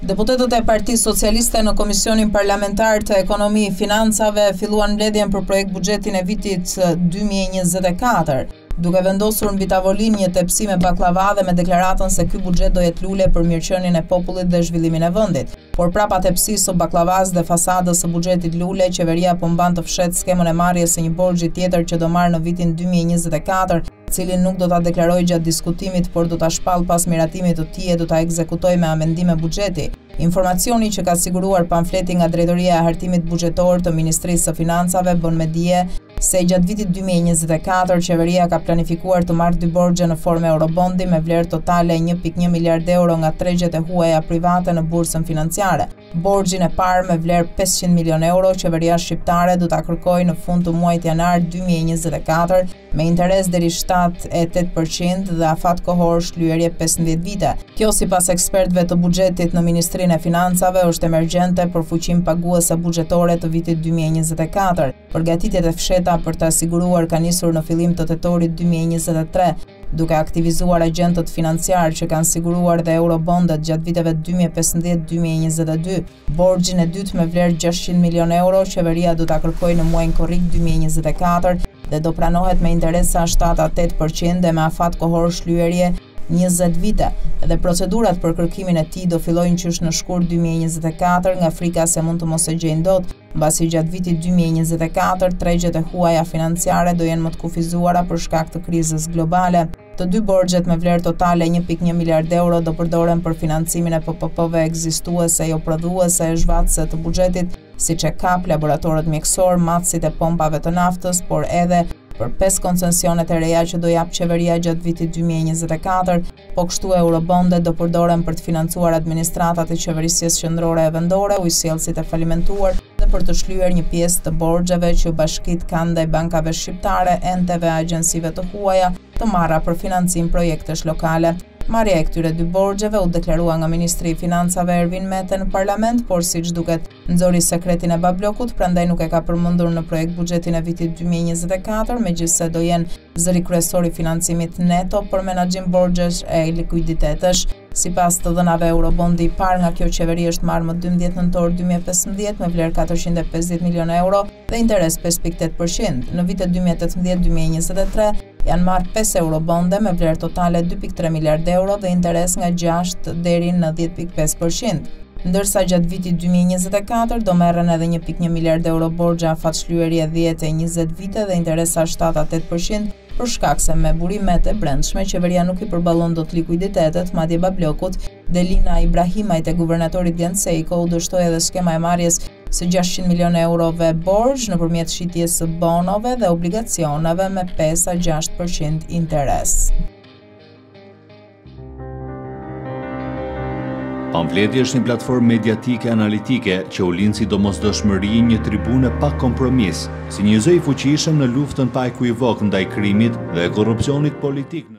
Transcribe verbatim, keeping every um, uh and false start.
Deputetët e Partisë Socialiste në Komisionin Parlamentar të Ekonomi Financave filluan mbledhjen për projekt buxhetin e vitit dy mijë e njëzet e katër, duke vendosur mbi tavolinë një tepsi me baklavade me deklaratën se ky buxhet do jetë lule për mirëqenien e popullit dhe zhvillimin e vendit. Por prapa tepsisë së baklavas dhe fasadës së buxhetit lule, qeveria po mban të fshetë skemën e marrjes së një borxhi tjetër që do marrë në vitin dy mijë e njëzet e katër, cilin nuk do ta deklaroj gjatë diskutimit, por do ta shpall pas miratimit të tij e do ta ekzekutoj me amendime buxheti. Informacioni që ka siguruar pamfleti nga Drejtoria e Hartimit Buxhetor të Ministrisë së Financave bën me dije se gjatë vitit dy mijë e njëzet e katër qeveria ka planifikuar të marrë dy borxhe në formë eurobondi me vlerë totale një pikë një miliard euro nga tregjet e huaja private në bursën financiare. Borxhin e parë me vlerë pesëqind milion euro qeveria shqiptare do ta kërkojë në fund të muajit janar dy mijë e njëzet e katër me interes deri shtatë e tetë përqind dhe afat kohor shlyerje pesëmbëdhjetë vite. Kjo sipas ekspertëve të buxhetit në Ministrinë e Financave është emergjente për fuqinë paguese buxhetore të vitit dy mijë e njëzet e katër. Përgatitjet e fsheta për të siguruar ka nisur në fillim të tetorit dy mijë e njëzet e tre, duke aktivizuar agjentët financiar që kanë siguruar dhe eurobondet gjatë viteve dy mijë e pesëmbëdhjetë dy mijë e njëzet e dy. Borxhin e dytë me vlerë gjashtëqind milion euro qeveria do ta kërkojë në muajin korrik dy mijë e njëzet e katër dhe do pranohet me interesa shtatë a tetë përqind dhe me afat kohor shlyerje njëzet vite, dhe procedurat për kërkimin e tij do fillojnë qysh në shkurt dy mijë e njëzet e katër nga frika se mund të mos e gjejnë dot, mbasi gjatë vitit dy mijë e njëzet e katër tregjet e huaja financiare do jenë më të kufizuara për shkak të krizës globale. Të dy borxhet me vlerë totale një pikë një miliard euro do përdoren për financimin e P P P-ve ekzistuese jo prodhuese e zhvatëse të buxhetit, siç e kap, laboratorët mjekësor, matësit e pompave të naftës, por edhe për pesë koncesionet e reja që do jap qeveria gjatë vitit dy mijë e njëzet e katër, po kështu eurobondet do përdoren për të financuar administratat e qeverisjes qendrore e vendore, ujësjellësit e falimentuar dhe për të shlyer një pjesë të borxheve që bashkitë kanë ndaj bankave shqiptare, enteve e agjensive të huaja të marra për financim projektesh lokale. Marrja e këtyre dy borxheve u deklarua nga Ministri i Financave Ervin Mete në parlament, por siç duket nxori sekretin e bablokut, prandaj nuk e ka përmendur në projekt buxhetin e vitit dy mijë e njëzet e katër, megjithse do jenë zëri kryesor i financimit neto për menaxhim borxhesh e likuiditetesh. Sipas të dhënave eurobondi i parë nga kjo qeveri është marrë më dymbëdhjetë nëntor dy mijë e pesëmbëdhjetë me vlerë katërqind e pesëdhjetë milion euro dhe interes pesë pikë tetë përqind. Në vitet dy mijë e tetëmbëdhjetë dy mijë e njëzet e tre janë marrë pesë eurobonde me vlerë totale dy pikë tre miliard euro dhe interes nga gjashtë deri në dhjetë pikë pesë përqind. Ndërsa gjatë vitit dy mijë e njëzet e katër do merren edhe një pikë një miliard euro borxhe afat shlyerje dhjetë e njëzet vite dhe interesa shtatë a tetë përqind për shkak se me burimet e brendshme qeveria nuk i përballon dot likuiditetet, madje bablokut Delina Ibrahimajt e guvernatorit Gent Sejko u dështoi edhe skema e marrjes së gjashtëqind milion eurove borxh nëpërmjet shitjes së bonove dhe obligacioneve me pesë a gjashtë përqind interes. Pamfleti është një platformë mediatike analitike që u lind si domosdoshmëri një tribune pa kompromis, si një zë i fuqishëm në luftën pa ekuivok ndaj krimit dhe korrupsionit politik.